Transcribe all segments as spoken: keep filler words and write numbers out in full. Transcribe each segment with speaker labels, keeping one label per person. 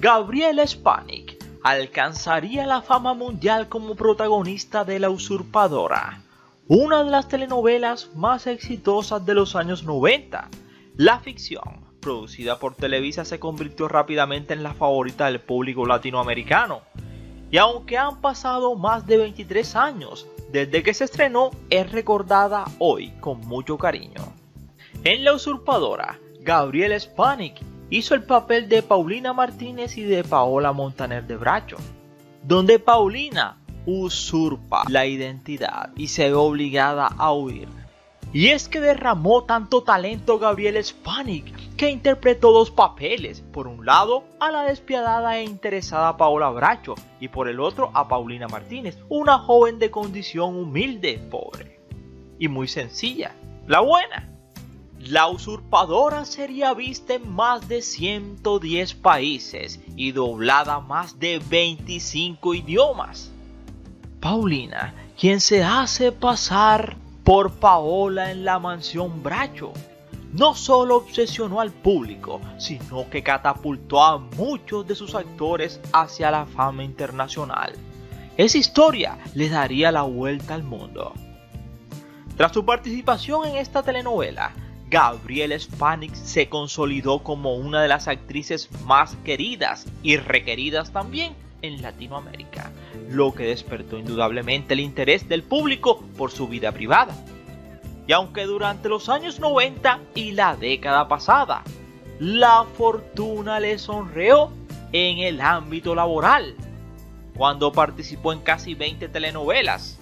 Speaker 1: Gabriela Spanik alcanzaría la fama mundial como protagonista de La Usurpadora, una de las telenovelas más exitosas de los años noventa. La ficción, producida por Televisa, se convirtió rápidamente en la favorita del público latinoamericano. Y aunque han pasado más de veintitrés años desde que se estrenó, es recordada hoy con mucho cariño. En La Usurpadora, Gabriela Spanik hizo el papel de Paulina Martínez y de Paola Montaner de Bracho, donde Paulina usurpa la identidad y se ve obligada a huir. Y es que derramó tanto talento Gabriela Spanik que interpretó dos papeles, por un lado a la despiadada e interesada Paola Bracho y por el otro a Paulina Martínez, una joven de condición humilde, pobre y muy sencilla, la buena. La Usurpadora sería vista en más de ciento diez países y doblada a más de veinticinco idiomas. Paulina, quien se hace pasar por Paola en la mansión Bracho, no solo obsesionó al público, sino que catapultó a muchos de sus actores hacia la fama internacional. Esa historia le daría la vuelta al mundo. Tras su participación en esta telenovela, Gabriela Spanik se consolidó como una de las actrices más queridas y requeridas también en Latinoamérica, lo que despertó indudablemente el interés del público por su vida privada. Y aunque durante los años noventa y la década pasada, la fortuna le sonreó en el ámbito laboral, cuando participó en casi veinte telenovelas.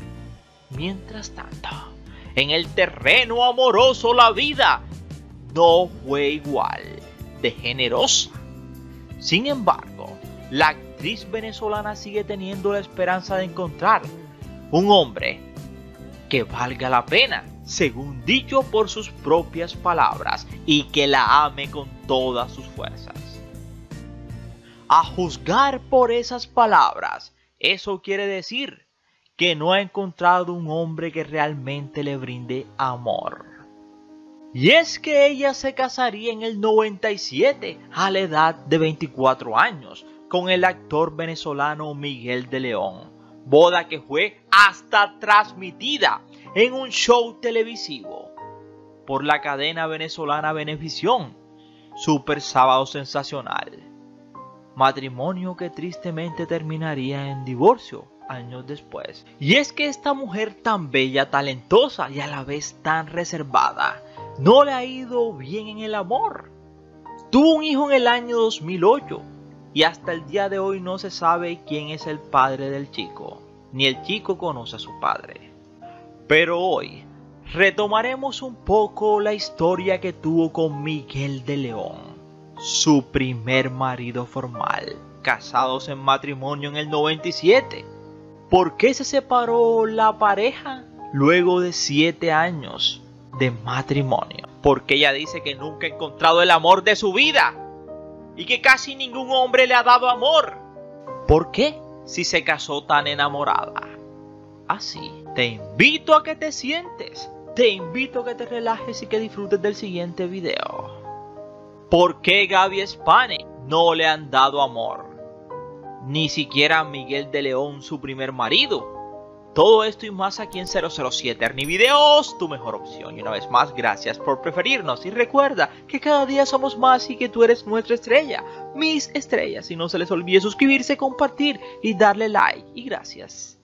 Speaker 1: Mientras tanto, en el terreno amoroso la vida no fue igual de generosa. Sin embargo, la actriz venezolana sigue teniendo la esperanza de encontrar un hombre que valga la pena, según dicho por sus propias palabras, y que la ame con todas sus fuerzas. A juzgar por esas palabras, eso quiere decir que no ha encontrado un hombre que realmente le brinde amor. Y es que ella se casaría en el noventa y siete a la edad de veinticuatro años con el actor venezolano Miguel de León, boda que fue hasta transmitida en un show televisivo por la cadena venezolana Venevisión, Super Sábado Sensacional. Matrimonio que tristemente terminaría en divorcio años después. Y es que esta mujer tan bella, talentosa y a la vez tan reservada, no le ha ido bien en el amor. Tuvo un hijo en el año dos mil ocho y hasta el día de hoy no se sabe quién es el padre del chico, ni el chico conoce a su padre. Pero hoy retomaremos un poco la historia que tuvo con Miguel de León, su primer marido formal, casados en matrimonio en el noventa y siete. ¿Por qué se separó la pareja luego de siete años de matrimonio? Porque ella dice que nunca ha encontrado el amor de su vida y que casi ningún hombre le ha dado amor. ¿Por qué? Si se casó tan enamorada. Así, te invito a que te sientes, te invito a que te relajes y que disfrutes del siguiente video. ¿Por qué Gaby Spanik no le han dado amor? Ni siquiera a Miguel de León, su primer marido. Todo esto y más aquí en cero cero siete Ernivideos, tu mejor opción. Y una vez más, gracias por preferirnos. Y recuerda que cada día somos más y que tú eres nuestra estrella, mis estrellas. Y no se les olvide suscribirse, compartir y darle like. Y gracias.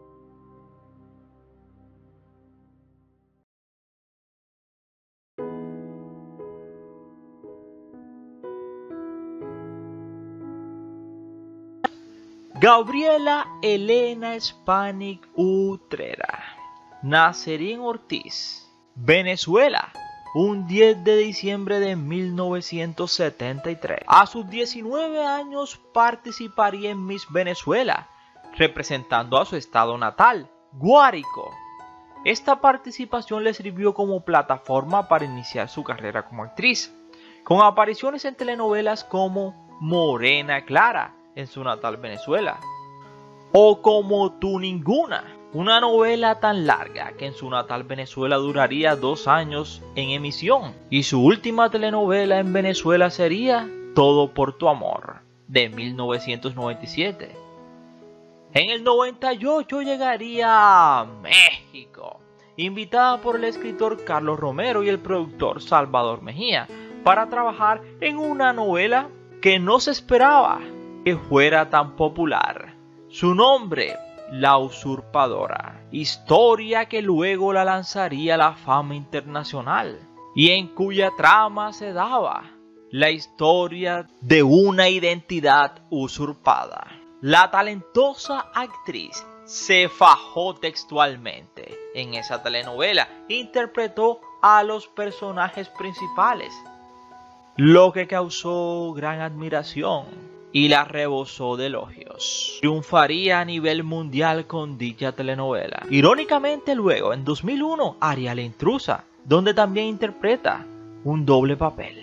Speaker 1: Gabriela Elena Spanik Utrera nacería en Ortiz, Venezuela, un diez de diciembre de mil novecientos setenta y tres. A sus diecinueve años participaría en Miss Venezuela, representando a su estado natal, Guárico. Esta participación le sirvió como plataforma para iniciar su carrera como actriz, con apariciones en telenovelas como Morena Clara, en su natal Venezuela, o Como Tú Ninguna, una novela tan larga que en su natal Venezuela duraría dos años en emisión, y su última telenovela en Venezuela sería Todo por tu amor. de mil novecientos noventa y siete. En el noventa y ocho llegaría a México, invitada por el escritor Carlos Romero y el productor Salvador Mejía, para trabajar en una novela que no se esperaba que fuera tan popular. Su nombre, La Usurpadora, historia que luego la lanzaría a la fama internacional y en cuya trama se daba la historia de una identidad usurpada. La talentosa actriz se fajó textualmente en esa telenovela, interpretó a los personajes principales, lo que causó gran admiración y la rebosó de elogios. Triunfaría a nivel mundial con dicha telenovela. Irónicamente luego, en dos mil uno, haría La Intrusa, donde también interpreta un doble papel.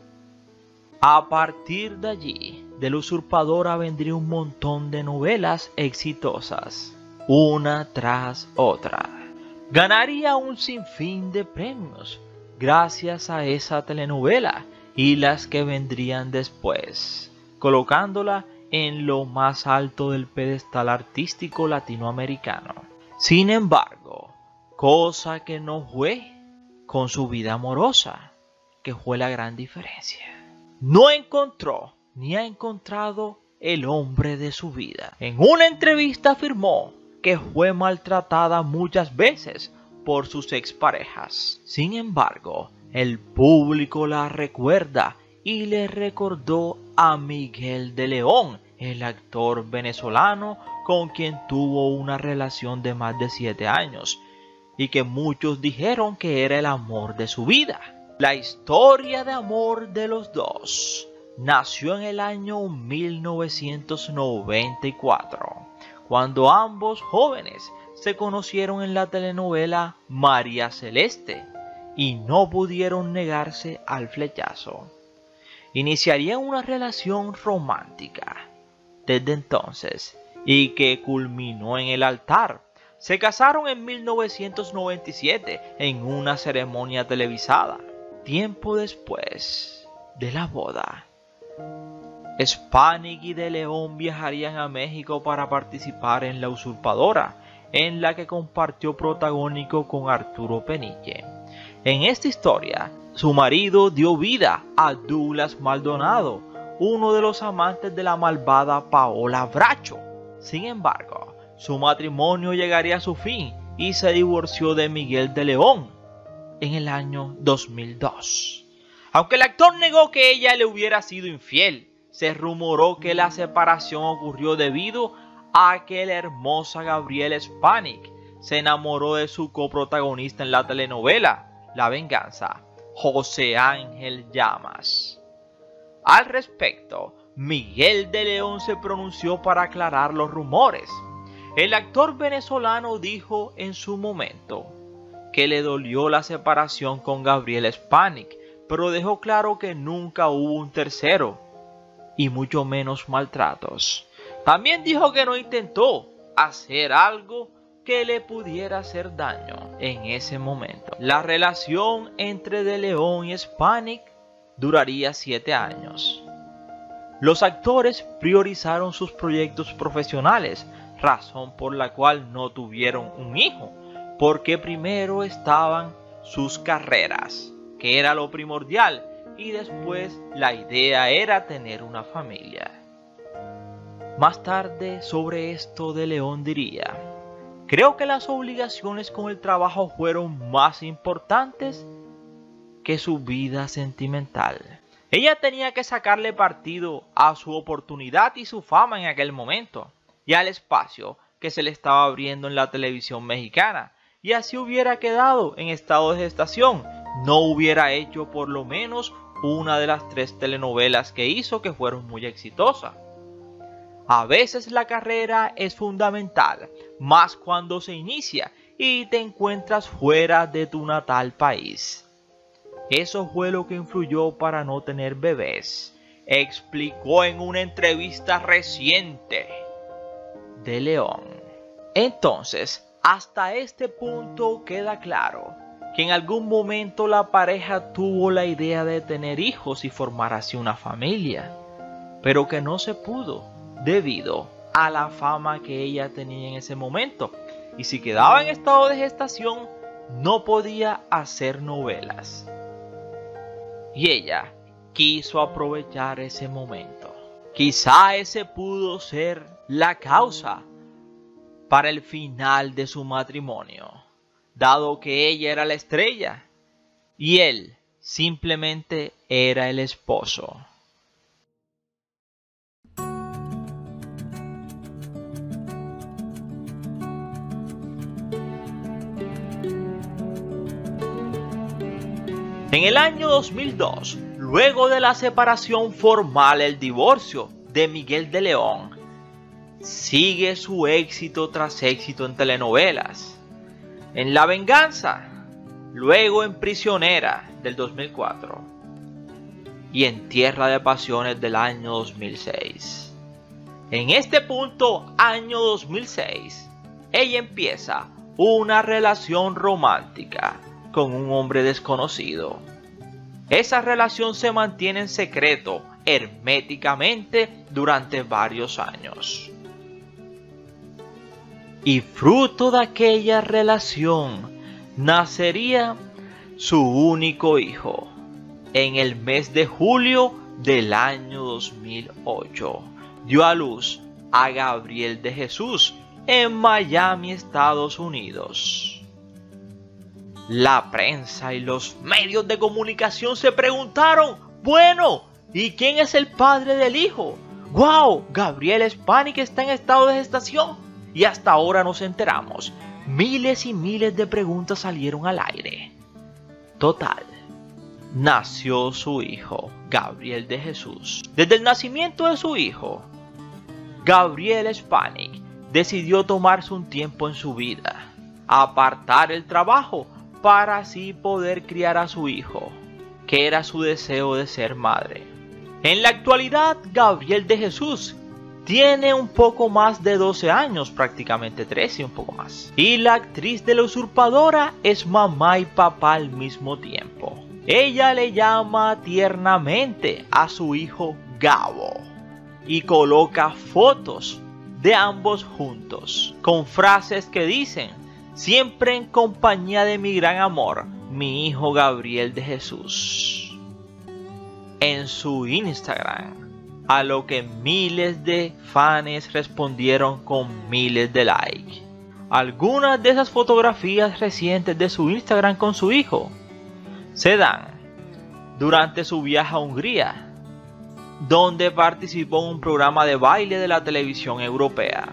Speaker 1: A partir de allí, de La Usurpadora vendría un montón de novelas exitosas, una tras otra. Ganaría un sinfín de premios gracias a esa telenovela y las que vendrían después, colocándola en lo más alto del pedestal artístico latinoamericano. Sin embargo, cosa que no fue con su vida amorosa, que fue la gran diferencia. No encontró ni ha encontrado el hombre de su vida. En una entrevista afirmó que fue maltratada muchas veces por sus exparejas. Sin embargo, el público la recuerda y le recordó a Miguel de León, el actor venezolano con quien tuvo una relación de más de siete años y que muchos dijeron que era el amor de su vida. La historia de amor de los dos nació en el año mil novecientos noventa y cuatro, cuando ambos jóvenes se conocieron en la telenovela María Celeste y no pudieron negarse al flechazo. Iniciarían una relación romántica desde entonces y que culminó en el altar. Se casaron en mil novecientos noventa y siete en una ceremonia televisada. Tiempo después de la boda, Spanik y de León viajarían a México para participar en La Usurpadora, en la que compartió protagónico con Arturo Peniche. En esta historia, su marido dio vida a Douglas Maldonado, uno de los amantes de la malvada Paola Bracho. Sin embargo, su matrimonio llegaría a su fin y se divorció de Miguel de León en el año dos mil dos. Aunque el actor negó que ella le hubiera sido infiel, se rumoró que la separación ocurrió debido a que la hermosa Gabriela Spanik se enamoró de su coprotagonista en la telenovela La Venganza, José Ángel Llamas. Al respecto, Miguel de León se pronunció para aclarar los rumores. El actor venezolano dijo en su momento que le dolió la separación con Gabriela Spanik, pero dejó claro que nunca hubo un tercero y mucho menos maltratos. También dijo que no intentó hacer algo que le pudiera hacer daño en ese momento. La relación entre De León y Spanik duraría siete años. Los actores priorizaron sus proyectos profesionales, razón por la cual no tuvieron un hijo, porque primero estaban sus carreras, que era lo primordial, y después la idea era tener una familia. Más tarde sobre esto De León diría: creo que las obligaciones con el trabajo fueron más importantes que su vida sentimental. Ella tenía que sacarle partido a su oportunidad y su fama en aquel momento, y al espacio que se le estaba abriendo en la televisión mexicana, y así hubiera quedado en estado de gestación, no hubiera hecho por lo menos una de las tres telenovelas que hizo que fueron muy exitosas. A veces la carrera es fundamental, más cuando se inicia y te encuentras fuera de tu natal país. Eso fue lo que influyó para no tener bebés, explicó en una entrevista reciente De León. Entonces, hasta este punto queda claro que en algún momento la pareja tuvo la idea de tener hijos y formar así una familia. pero que no se pudo debido a la fama que ella tenía en ese momento. Y si quedaba en estado de gestación, no podía hacer novelas. Y ella quiso aprovechar ese momento. Quizá ese pudo ser la causa para el final de su matrimonio, dado que ella era la estrella y él simplemente era el esposo. En el año dos mil dos, luego de la separación formal, el divorcio de Miguel de León, sigue su éxito tras éxito en telenovelas. En La Venganza, luego en Prisionera del dos mil cuatro y en Tierra de Pasiones del año dos mil seis. En este punto, año dos mil seis, ella empieza una relación romántica con un hombre desconocido. Esa relación se mantiene en secreto herméticamente durante varios años. Y fruto de aquella relación nacería su único hijo en el mes de julio del año dos mil ocho. Dio a luz a Gabriel de Jesús en Miami, Estados Unidos. La prensa y los medios de comunicación se preguntaron, bueno, ¿y quién es el padre del hijo? ¡Wow! Gabriel Spanik está en estado de gestación. Y hasta ahora nos enteramos. Miles y miles de preguntas salieron al aire. Total, nació su hijo, Gabriel de Jesús. Desde el nacimiento de su hijo, Gabriel Spanik decidió tomarse un tiempo en su vida, apartar el trabajo para así poder criar a su hijo, que era su deseo de ser madre. En la actualidad, Gabriel de Jesús tiene un poco más de doce años, prácticamente trece, un poco más. Y la actriz de La Usurpadora es mamá y papá al mismo tiempo. Ella le llama tiernamente a su hijo Gabo y coloca fotos de ambos juntos, con frases que dicen: siempre en compañía de mi gran amor, mi hijo Gabriel de Jesús, en su Instagram. A lo que miles de fans respondieron con miles de likes. Algunas de esas fotografías recientes de su Instagram con su hijo se dan durante su viaje a Hungría, donde participó en un programa de baile de la televisión europea.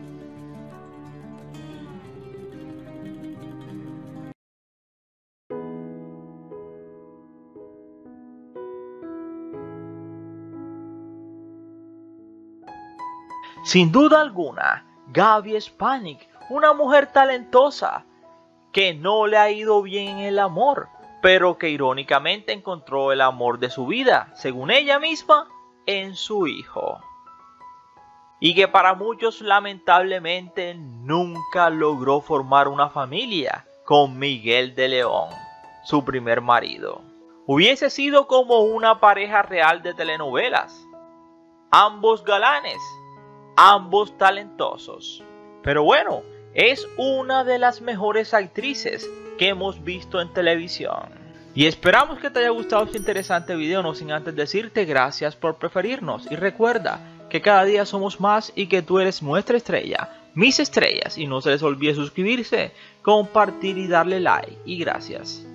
Speaker 1: Sin duda alguna, Gaby Spanik, una mujer talentosa, que no le ha ido bien en el amor, pero que irónicamente encontró el amor de su vida, según ella misma, en su hijo. Y que para muchos lamentablemente nunca logró formar una familia con Miguel de León, su primer marido. Hubiese sido como una pareja real de telenovelas, ambos galanes, ambos talentosos. Pero bueno, es una de las mejores actrices que hemos visto en televisión. Y esperamos que te haya gustado este interesante video, no sin antes decirte gracias por preferirnos. Y recuerda que cada día somos más y que tú eres nuestra estrella, mis estrellas. Y no se les olvide suscribirse, compartir y darle like. Y gracias.